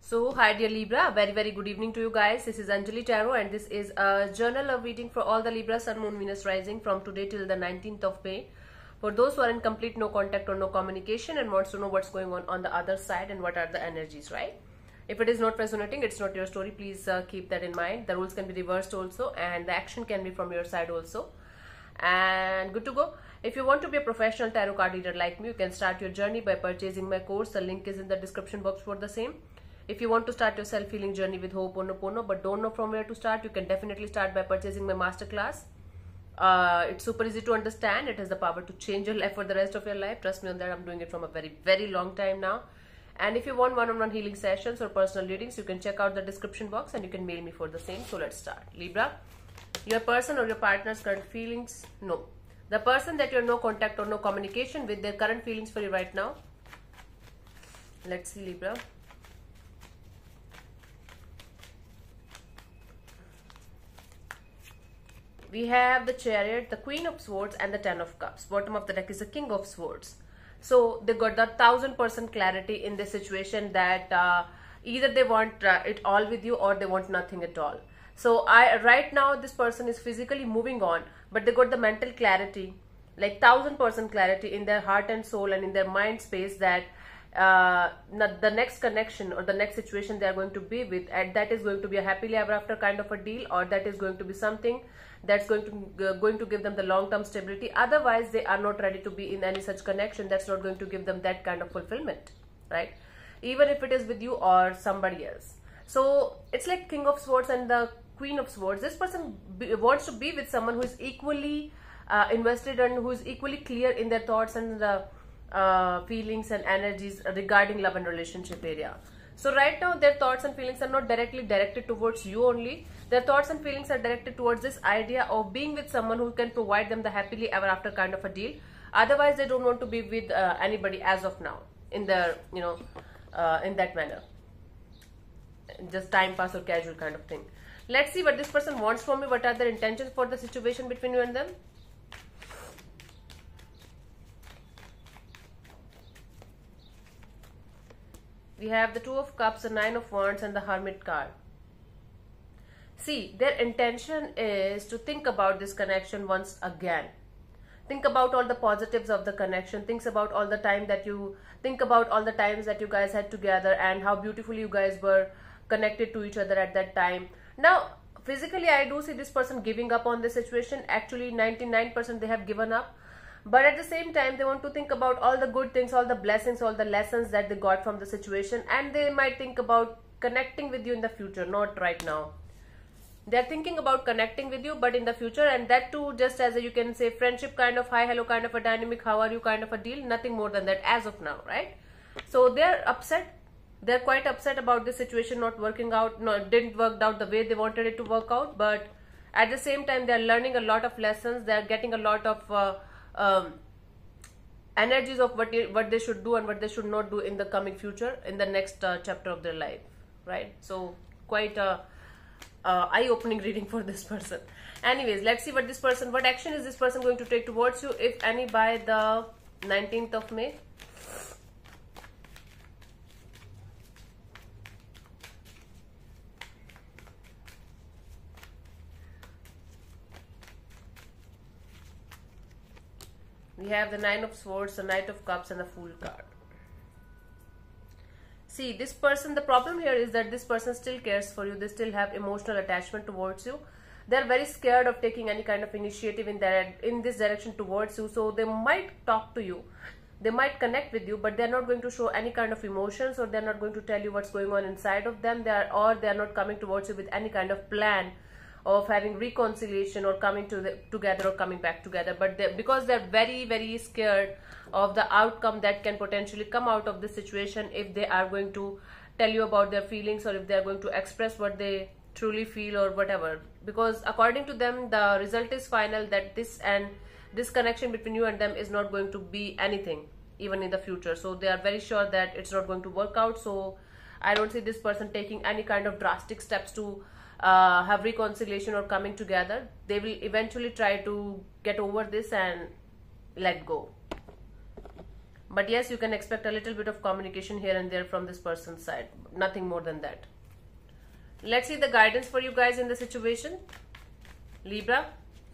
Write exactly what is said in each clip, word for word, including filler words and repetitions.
So, hi dear Libra, very very good evening to you guys. This is Anjali Tarot and this is a journal of reading for all the Libra Sun, Moon, Venus rising from today till the nineteenth of May. For those who are in complete no contact or no communication and wants to know what's going on on the other side and what are the energies, right? If it is not resonating, it's not your story. Please uh, keep that in mind. The rules can be reversed also and the action can be from your side also. And good to go. If you want to be a professional tarot card reader like me, you can start your journey by purchasing my course. The link is in the description box for the same. If you want to start your self-healing journey with Ho'oponopono but don't know from where to start, you can definitely start by purchasing my masterclass. Uh, it's super easy to understand. It has the power to change your life for the rest of your life. Trust me on that. I'm doing it from a very, very long time now. And if you want one-on-one healing sessions or personal readings, you can check out the description box and you can mail me for the same. So let's start. Libra, your person or your partner's current feelings? No. The person that you have no contact or no communication with, their current feelings for you right now. Let's see, Libra. We have the Chariot, the Queen of Swords and the Ten of Cups. Bottom of the deck is the King of Swords. So they got the thousand percent clarity in this situation that uh, either they want uh, it all with you or they want nothing at all. So I right now this person is physically moving on, but they got the mental clarity, like thousand percent clarity in their heart and soul and in their mind space that uh, the next connection or the next situation they are going to be with, and that is going to be a happily ever after kind of a deal, or that is going to be something that's going to uh, going to give them the long-term stability. Otherwise they are not ready to be in any such connection that's not going to give them that kind of fulfillment, right? Even if it is with you or somebody else. So it's like King of Swords and the Queen of Swords. This person be, wants to be with someone who is equally uh, invested and who is equally clear in their thoughts and the uh, feelings and energies regarding love and relationship area. So right now their thoughts and feelings are not directly directed towards you only. Their thoughts and feelings are directed towards this idea of being with someone who can provide them the happily ever after kind of a deal. Otherwise they don't want to be with uh, anybody as of now in their, you know, uh, in that manner. Just time pass or casual kind of thing. Let's see what this person wants from me. What are their intentions for the situation between you and them? We have the Two of Cups, the Nine of Wands and the Hermit card. See, their intention is to think about this connection once again. Think about all the positives of the connection. Think about all the time that you, think about all the times that you guys had together and how beautifully you guys were connected to each other at that time. Now, physically I do see this person giving up on this situation. Actually, ninety-nine percent they have given up. But at the same time, they want to think about all the good things, all the blessings, all the lessons that they got from the situation. And they might think about connecting with you in the future, not right now. They're thinking about connecting with you, but in the future. And that too, just as a, you can say, friendship kind of, hi, hello kind of a dynamic, how are you kind of a deal. Nothing more than that as of now, right? So they're upset. They're quite upset about this situation not working out. No, it didn't work out the way they wanted it to work out. But at the same time, they're learning a lot of lessons. They're getting a lot of... Uh, Um, energies of what, you, what they should do and what they should not do in the coming future, in the next uh, chapter of their life, right? So quite a uh, eye-opening reading for this person. Anyways, let's see what this person, what action is this person going to take towards you, if any, by the nineteenth of May. We have the Nine of Swords, the Knight of Cups and the Fool card. See, this person, the problem here is that this person still cares for you. They still have emotional attachment towards you. They're very scared of taking any kind of initiative in their, in this direction towards you. So they might talk to you. They might connect with you, but they're not going to show any kind of emotions, or they're not going to tell you what's going on inside of them. They are, or they're not coming towards you with any kind of plan of having reconciliation or coming to the, together or coming back together. But they, because they're very very scared of the outcome that can potentially come out of this situation if they are going to tell you about their feelings, or if they're going to express what they truly feel or whatever. Because according to them, the result is final, that this and this connection between you and them is not going to be anything even in the future. So they are very sure that it's not going to work out. So I don't see this person taking any kind of drastic steps to Uh, have reconciliation or coming together. They will eventually try to get over this and let go. But yes, you can expect a little bit of communication here and there from this person's side. Nothing more than that. Let's see the guidance for you guys in the situation. Libra.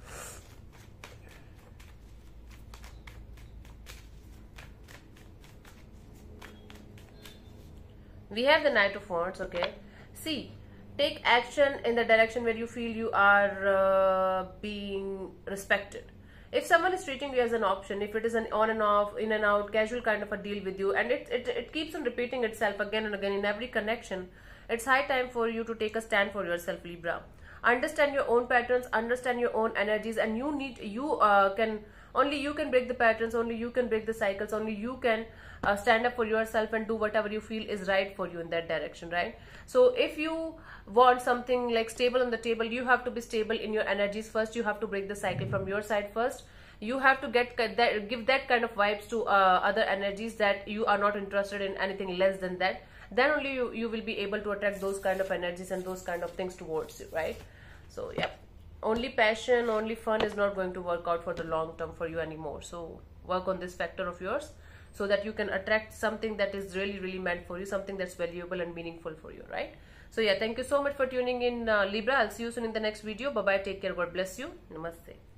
We have the Knight of Wands, okay. See, take action in the direction where you feel you are uh, being respected. If someone is treating you as an option, if it is an on and off, in and out, casual kind of a deal with you, and it, it, it keeps on repeating itself again and again in every connection, it's high time for you to take a stand for yourself, Libra. Understand your own patterns, understand your own energies, and you need, you uh, can, only you can break the patterns, only you can break the cycles, only you can uh, stand up for yourself and do whatever you feel is right for you in that direction, right? So if you want something like stable on the table, you have to be stable in your energies first. You have to break the cycle from your side first. You have to get that, give that kind of vibes to uh, other energies that you are not interested in anything less than that. Then only you, you will be able to attract those kind of energies and those kind of things towards you, right? So yeah, only passion, only fun is not going to work out for the long term for you anymore. So work on this factor of yours so that you can attract something that is really, really meant for you, something that's valuable and meaningful for you, right? So yeah, thank you so much for tuning in, uh, Libra. I'll see you soon in the next video. Bye-bye. Take care. God bless you. Namaste.